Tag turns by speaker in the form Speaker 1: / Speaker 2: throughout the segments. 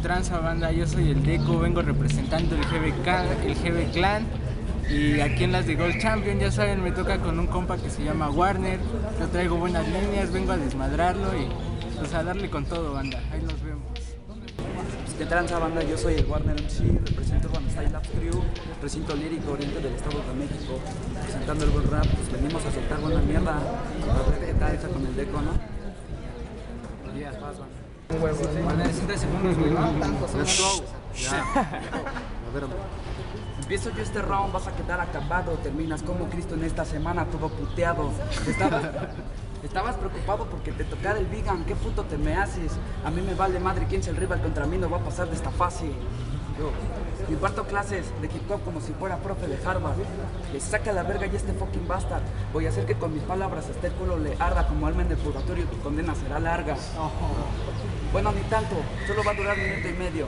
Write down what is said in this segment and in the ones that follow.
Speaker 1: tranza, banda? Yo soy el Deco, vengo representando el GB Clan. Y aquí en las de Gold Champion, ya saben, me toca con un compa que se llama Warner. Yo traigo buenas líneas, vengo a desmadrarlo y pues a darle con todo, banda. Ahí nos vemos.
Speaker 2: Pues, ¿qué tranza, banda? Yo soy el Warner MC, represento Urban Style Labs Crew, recinto lírico oriente del Estado de México, presentando el buen rap. Pues venimos a soltar buena mierda, a ver qué tal está con el Deco, ¿no?
Speaker 1: Días, paz, banda.
Speaker 2: Bueno, 60 segundos, güey, no tantos.
Speaker 3: Let's go. Ya. A ver,
Speaker 2: Empiezo yo este round, vas a quedar acabado. Terminas como Cristo en esta semana, todo puteado. Estabas preocupado porque te tocara el vegan. ¿Qué puto te me haces? A mí me vale madre quién es el rival, contra mí no va a pasar de esta fase. Yo imparto clases de hip hop como si fuera profe de Harvard. Le saca la verga y este fucking bastard. Voy a hacer que con mis palabras hasta el culo le arda. Como alma en el purgatorio tu condena será larga. Bueno, ni tanto, solo va a durar 1 minuto y medio.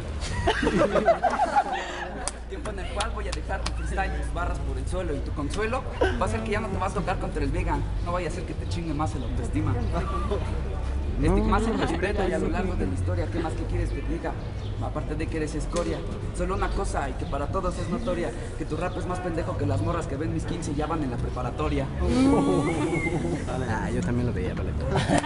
Speaker 2: Tiempo en el cual voy a dejar tu freestyle, tus barras por el suelo. Y tu consuelo va a ser que ya no te vas a tocar contra el vegan. No vaya a ser que te chingue más el autoestima. Más el respeto y a lo largo de la historia, ¿qué más que quieres que diga? Aparte de que eres escoria, solo una cosa y que para todos es notoria, que tu rap es más pendejo que las morras que ven mis 15 y ya van en la preparatoria.
Speaker 3: yo también lo veía, vale.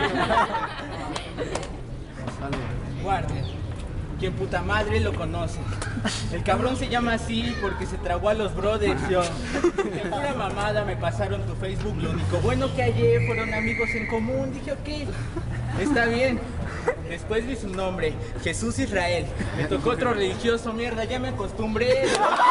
Speaker 1: Warner, quien puta madre lo conoce. El cabrón se llama así porque se tragó a los brothers, yo. De pura mamada me pasaron tu Facebook. Lo único bueno que hallé fueron amigos en común. Dije, ok, está bien. Después vi su nombre, Jesús Israel. Me tocó otro religioso, mierda, ya me acostumbré.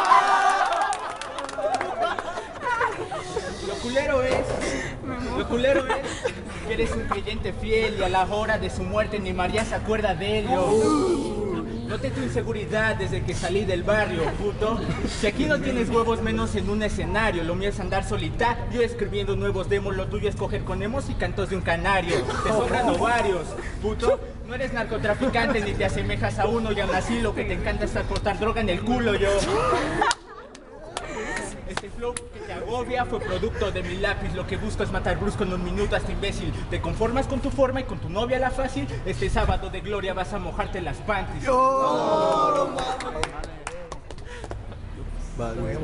Speaker 1: Lo culero es que eres un creyente fiel y a la hora de su muerte ni María se acuerda de él, yo. Noté tu inseguridad desde que salí del barrio, puto. Si aquí no tienes huevos menos en un escenario, lo mío es andar solitario escribiendo nuevos demos, lo tuyo es coger con emos y cantos de un canario. Te sobran ovarios, puto. No eres narcotraficante ni te asemejas a uno y aún así lo que te encanta es transportar droga en el culo, yo. Este flow que te agobia fue producto de mi lápiz. Lo que busco es matar brusco en 1 minuto a este imbécil. Te conformas con tu forma y con tu novia la fácil. Este sábado de gloria vas a mojarte las panties.
Speaker 3: No mames. Vale.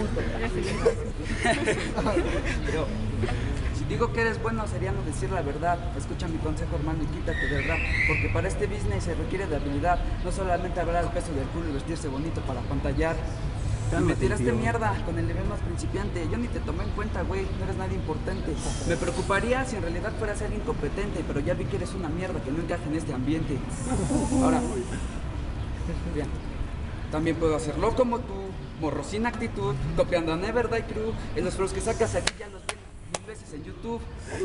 Speaker 2: Pero si digo que eres bueno sería no decir la verdad. Escucha mi consejo, hermano, y quítate del rap, porque para este business se requiere de habilidad. No solamente hablar al peso del culo y vestirse bonito para pantallar. Y me tiraste mierda con el nivel más principiante. Yo ni te tomé en cuenta, güey, no eres nada importante. Me preocuparía si en realidad fueras ser incompetente, pero ya vi que eres una mierda que no encaja en este ambiente. Ahora, bien, también puedo hacerlo como tú, morro sin actitud, copiando a Never Die Crew. En los flows que sacas aquí ya los vi 1000 veces en YouTube.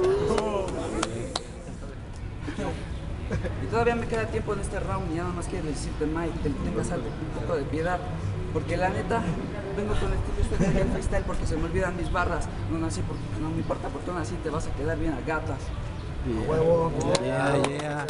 Speaker 2: Y todavía me queda tiempo en este round y ya nada más quiero decirte, Mike, que tengas algo, un poco de piedad. Porque la neta, vengo con el estilo de freestyle porque se me olvidan mis barras. No nací porque no me importa, porque aún así te vas a quedar bien a gatas.
Speaker 3: Huevo.
Speaker 4: Va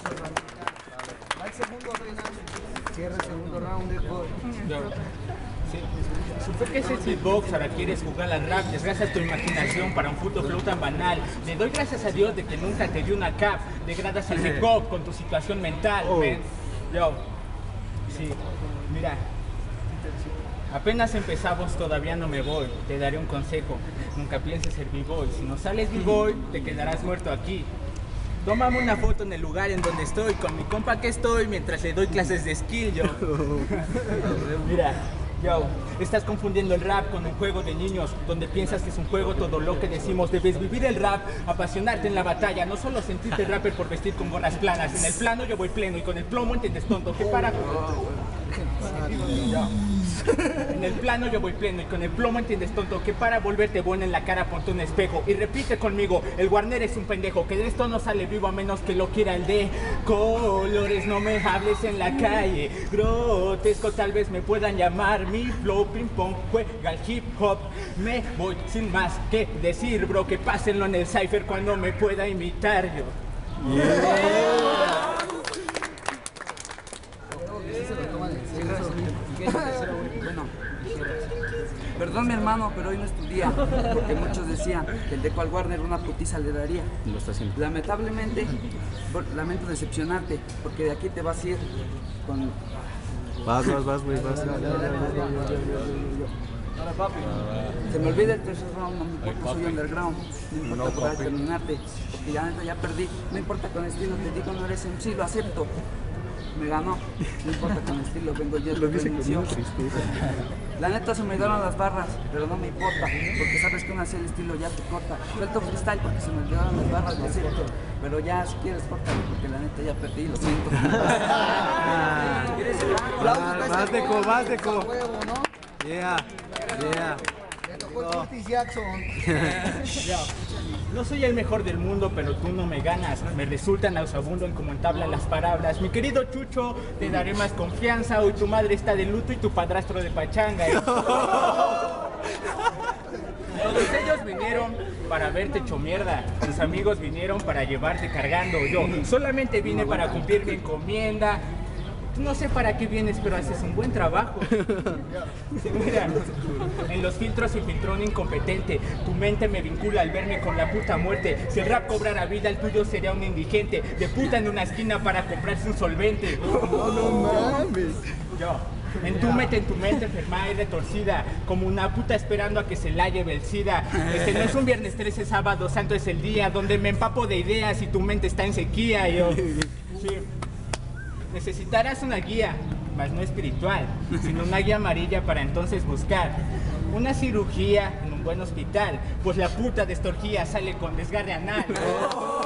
Speaker 4: el segundo round. Cierra el segundo round, Deco.
Speaker 1: Sí. Supe que ese beatbox, ahora quieres jugar al rap, desgastas tu imaginación para un puto flow tan banal. Le doy gracias a Dios de que nunca te dio una cap. Degradas el hip hop con tu situación mental, man. Yo, sí, mira. Apenas empezamos, todavía no me voy. Te daré un consejo, nunca pienses ser b-boy. Si no sales b-boy, te quedarás muerto aquí. Tómame una foto en el lugar en donde estoy, con mi compa que estoy, mientras le doy clases de skill, yo. Mira, yo, estás confundiendo el rap con un juego de niños, donde piensas que es un juego todo lo que decimos. Debes vivir el rap, apasionarte en la batalla, no solo sentirte rapper por vestir con gorras planas. En el plano yo voy pleno y con el plomo entiendes tonto, que para... En el plano yo voy pleno y con el plomo entiendes tonto, que para volverte bueno en la cara ponte un espejo y repite conmigo, el Warner es un pendejo, que de esto no sale vivo a menos que lo quiera el de colores. No me hables en la calle, grotesco tal vez me puedan llamar, mi flow ping pong juega el hip hop. Me voy sin más que decir, bro, que pásenlo en el cypher cuando me pueda imitar yo.
Speaker 2: Bueno, perdón mi hermano, pero hoy no estudia, porque muchos decían que el Deco al Warner una putiza le daría.
Speaker 3: Lo está haciendo.
Speaker 2: Lamentablemente, lamento decepcionarte, porque de aquí te vas a ir con...
Speaker 3: Vas, güey, vas.
Speaker 2: Se me olvida el tercer round, no me importa, soy underground, no importa poder terminarte, porque ya perdí, no importa con estilo, te digo no eres MC, lo acepto, me ganó, no importa con estilo, vengo yo de rendición. La neta se me dieron las barras, pero no me importa, porque sabes que una así el estilo ya te corta. Suelto freestyle porque se me dieron las barras, lo siento, pero ya si quieres córtalo, porque la neta ya perdí, lo siento.
Speaker 3: Vas, Deco.
Speaker 4: Huevo, ¿no?
Speaker 3: Yeah.
Speaker 4: Le tocó el Curtis Jackson.
Speaker 1: No soy el mejor del mundo, pero tú no me ganas. Me resulta nauseabundo en cómo entablan las palabras. Mi querido Chucho, te daré más confianza. Hoy tu madre está de luto y tu padrastro de pachanga. Todos ellos vinieron para verte hecho mierda. Tus amigos vinieron para llevarte cargando. Yo solamente vine para cumplir mi encomienda. No sé para qué vienes, pero haces un buen trabajo. Mira, en los filtros se filtró un incompetente. Tu mente me vincula al verme con la puta muerte. Si el rap cobrara vida, el tuyo sería un indigente. De puta en una esquina para comprarse un solvente.
Speaker 3: No mames.
Speaker 1: Yo, entúmete en tu mente enferma y retorcida, como una puta esperando a que se la lleve el SIDA. Este no es un viernes 13, sábado santo es el día donde me empapo de ideas y tu mente está en sequía. Yo, sí. Necesitarás una guía, mas no espiritual, sino una guía amarilla para entonces buscar una cirugía en un buen hospital, pues la puta de esta orgía sale con desgarre anal.